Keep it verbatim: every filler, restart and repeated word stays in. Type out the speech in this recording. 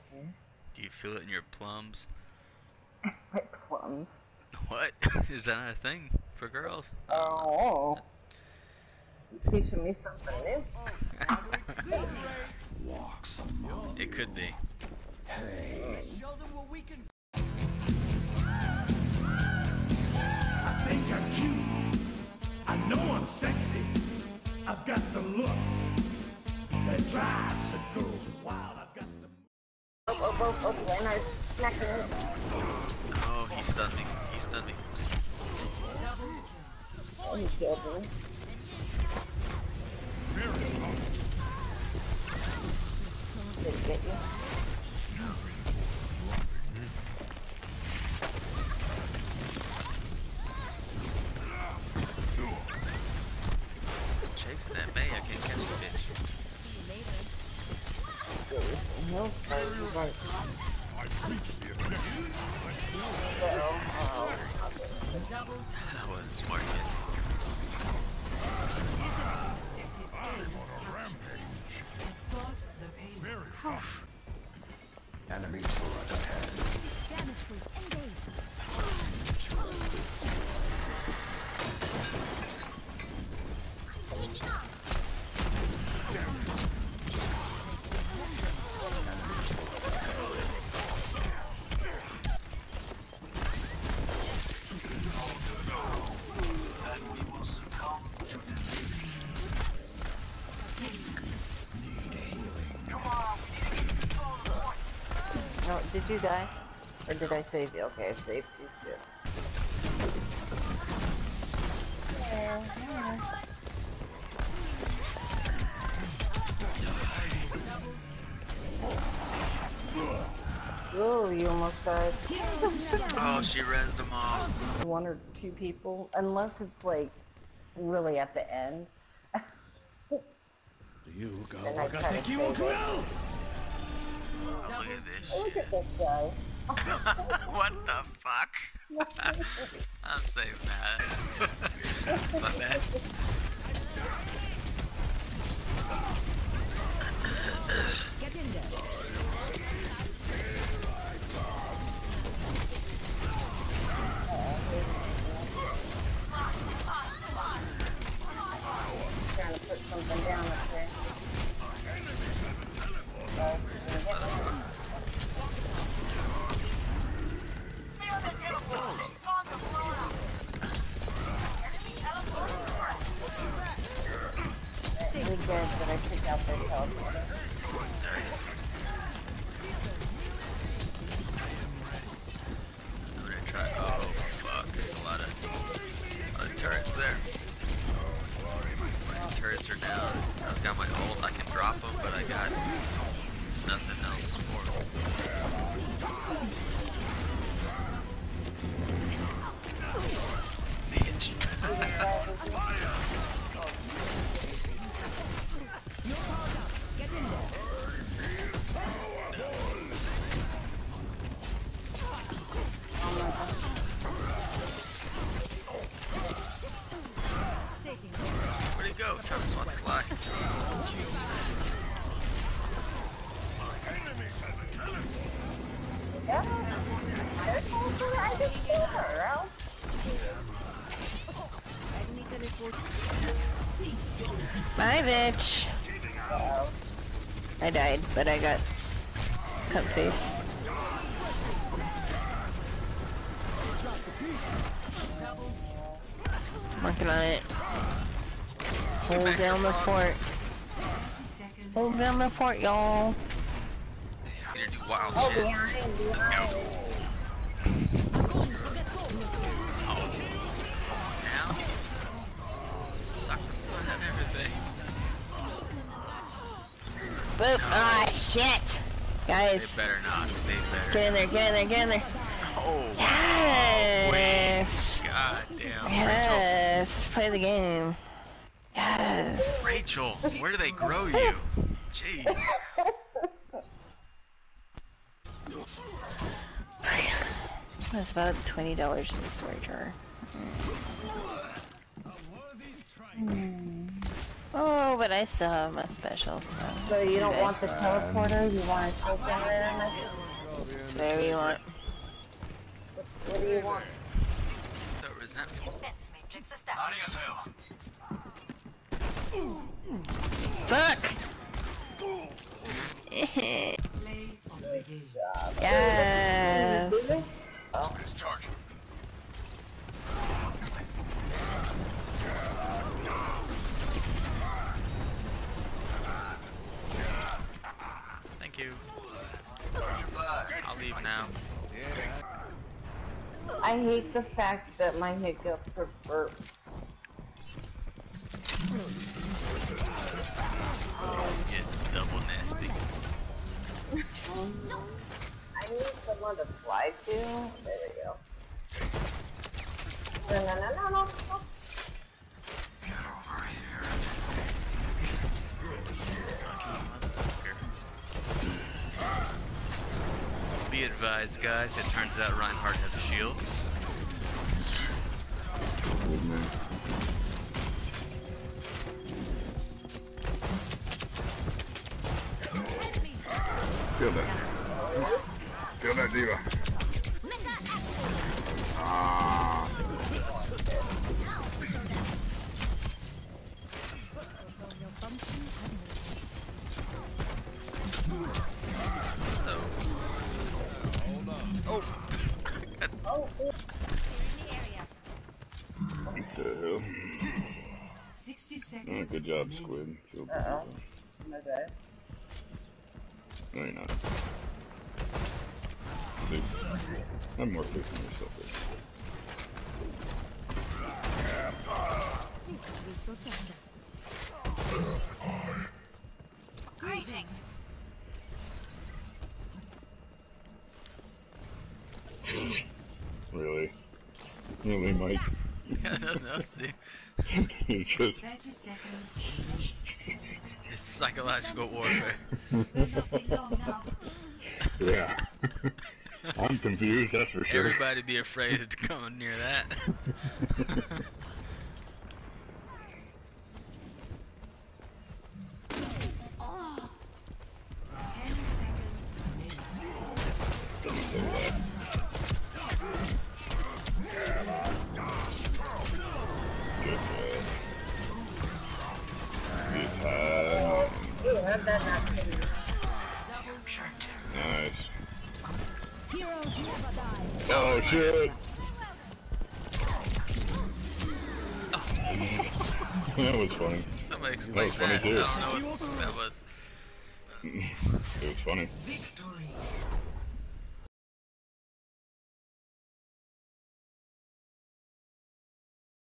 Do you feel it in your plums? My plums. What? Is that not a thing for girls? Oh. You're teaching me something new. It could be. Hey. Show them what we can. I think I'm cute. I know I'm sexy. I've got the looks that drives a girl wild. I've got the. Oh, oh, oh, oh, and I smacked him. Oh, he stunned me. He stunned me. Oh, he killed me. Did it get you? Chasing that May, I can't catch the bitch. No, sorry, you're right. I've reached the objective. That was a smart hit. I'm on a rampage. Very hot. Enemy turret ahead. Damage was engaged. No, did you die? Or did I save you? Okay, I saved you too. Oh, you almost died. Oh, she rezzed them all. One or two people, unless it's like really at the end. You go. Then I I got try the to you save it. Oh, look at this Look shit. at this guy. What the fuck? I'm saving that. My bad. Get in there. Trying to put something down up there. Oh, Where's this motherfucker? we did, but I took out their teleporter. Nice. I'm gonna try. Oh fuck! There's a lot of, lot of turrets there. My turrets are down. I've got my ult. I can drop them, but I got nothing else for them. Bitch. Get in there. Where'd he go? Trying to swat the fly. Yeah, I told her I just killed her, Ralph. Bye, bitch. Uh-oh. I died, but I got cut face. Working on it. Hold down the fort. Hold down the fort, y'all. Gonna do wild Oh, shit. behind, Let's go. behind. Oh. Now? Suck the fun out of everything. Boop. Ah, shit. They Guys, better not. They better. get in there, get in there, get in there. Oh. Yes. God damn. Yes. Play the game. Yes. Rachel, where do they grow you? Jeez. That's about twenty dollars in the storage jar. A worthy strike. Oh, but I still have my special, so. So you don't Okay. want the teleporter? You want to take him in? It's whatever you want. What do you want? So resentful. Fuck! Yes! Thank you. I'll leave now. I hate the fact that my hiccups are burp. Let's get double nasty. I need someone to fly to. There we go. No, no, no, no, no. no. Be advised, guys, it turns out Reinhardt has a shield. Kill that. Kill that diva. Ah. Oh. What the hell? sixty Oh, seconds. good job, Squid. Feel good. Uh-oh. Okay. No, you're not. See? I'm more fixing yourself Greetings. there. Really? Really, Mike? Got nothing else to do. It's just... thirty seconds. It's psychological warfare. Yeah. I'm confused, that's for sure. Everybody be afraid to come near that. ten seconds. Ooh, how'd that not hit me? Nice. Heroes never die. Oh shit! That was funny. Somebody explain That was funny that. too. I don't know what that was. It was funny. Victory.